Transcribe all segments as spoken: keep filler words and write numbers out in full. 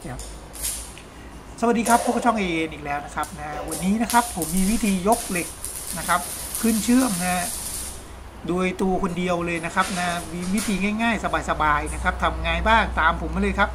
เดี๋ยวสวัสดีครับพวกช่อง เอ เอ็น อีกแล้วนะครับนะวันนี้นะครับผมมีวิธียกเหล็กนะครับขึ้นเชื่อมนะโดยตัวคนเดียวเลยนะครับนะมีวิธีง่ายๆสบายๆนะครับทำไงบ้างตามผมมาเลยครับ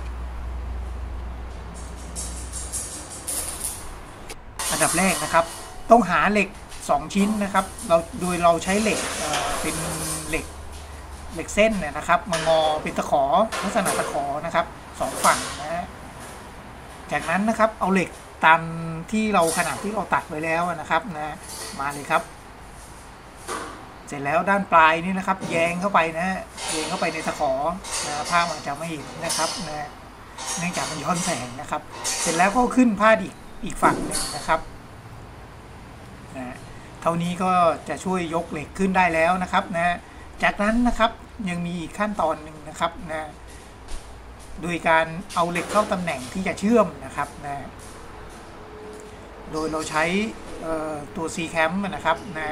อันดับแรกนะครับต้องหาเหล็กสองชิ้นนะครับเราโดยเราใช้เหล็กเอ่อเป็นเหล็กเหล็กเส้นเนี่ยนะครับมางอเป็นตะขอลักษณะตะขอนะครับสองฝั่งนะจากนั้นนะครับเอาเหล็กตามที่เราขนาดที่เราตัดไว้แล้วนะครับนะมาเลยครับเสร็จแล้วด้านปลายนี่นะครับแยงเข้าไปนะแยงเข้าไปในตะขอนะผ้ามันจะไม่เห็นนะครับนะเนื่องจากมันย้อนแสงนะครับเสร็จแล้วก็ขึ้นผ้าอีกอีกฝั่งหนึ่งนะครับนะเท่านี้ก็จะช่วยยกเหล็กขึ้นได้แล้วนะครับนะจากนั้นนะครับยังมีอีกขั้นตอนหนึ่งนะครับนะโดยการเอาเหล็กเข้าตำแหน่งที่จะเชื่อมนะครับนะโดยเราใช้ตัว ซี แคม นะครับนะ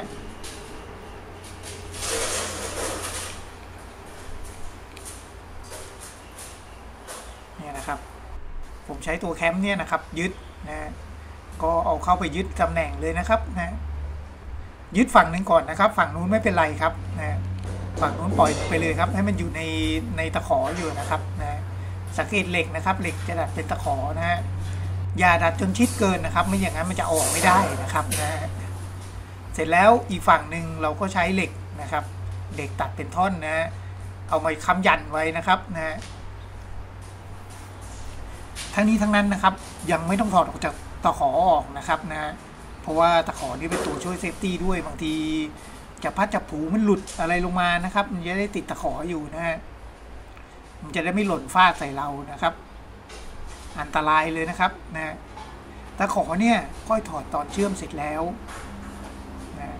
เนี่ยนะครับผมใช้ตัวแคมเนี่ยนะครับยึดนะก็เอาเข้าไปยึดตำแหน่งเลยนะครับนะยึดฝั่งหนึ่งก่อนนะครับฝั่งนู้นไม่เป็นไรครับนะฝั่งนู้นปล่อยไปเลยครับให้มันอยู่ในในตะขออยู่นะครับนะสังเกตเหล็กนะครับเหล็กจะดัดเป็นตะขอนะฮะอย่าดัดจนชิดเกินนะครับไม่อย่างนั้นมันจะออกไม่ได้นะครับนะเสร็จแล้วอีกฝั่งหนึ่งเราก็ใช้เหล็กนะครับเหล็กตัดเป็นท่อนนะเอามาค้ำยันไว้นะครับนะทั้งนี้ทั้งนั้นนะครับยังไม่ต้องถอดออกจากตะขอออกนะครับนะเพราะว่าตะขอนี่เป็นตัวช่วยเซฟตี้ด้วยบางทีจะพัดจะผูมันหลุดอะไรลงมานะครับมันจะได้ติดตะขออยู่นะฮะมันจะได้ไม่หล่นฟาดใส่เรานะครับอันตรายเลยนะครับนะตะขอเนี่ยค่อยถอดตอนเชื่อมเสร็จแล้วนะ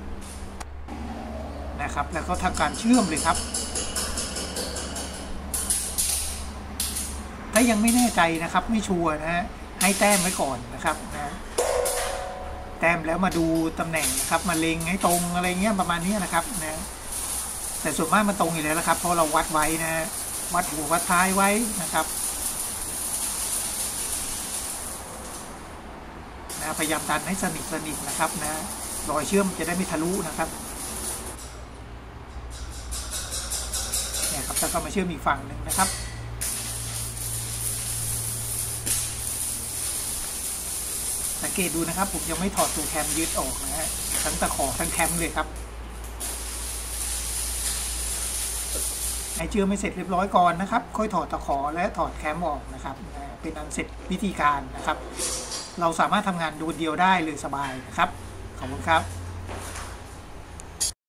นะครับแล้วก็ทำการเชื่อมเลยครับถ้ายังไม่แน่ใจนะครับไม่ชัวร์นะฮะให้แต้มไว้ก่อนนะครับนะแต้มแล้วมาดูตำแหน่งนะครับมาเล็งให้ตรงอะไรเงี้ยประมาณนี้นะครับนะแต่ส่วนมากมันตรงอยู่แล้วนะครับเพราะเราวัดไว้นะวัดหัววัดท้ายไว้นะครับนะพยายามดันให้สนิทสนิทนะครับนะรอยเชื่อมจะได้ไม่ทะลุนะครับเนี่ยครับแล้วก็มาเชื่อมอีกฝั่งหนึ่งนะครับสังเกตดูนะครับผมยังไม่ถอดตัวแคมยึดออกนะฮะทั้งตะขอทั้งแคมเลยครับให้เชื่อมไม่เสร็จเรียบร้อยก่อนนะครับค่อยถอดตะขอและถอดแคมออกนะครับเป็นอันเสร็จวิธีการนะครับเราสามารถทำงานดูเดียวได้เลยสบายนะครับขอบคุณครับ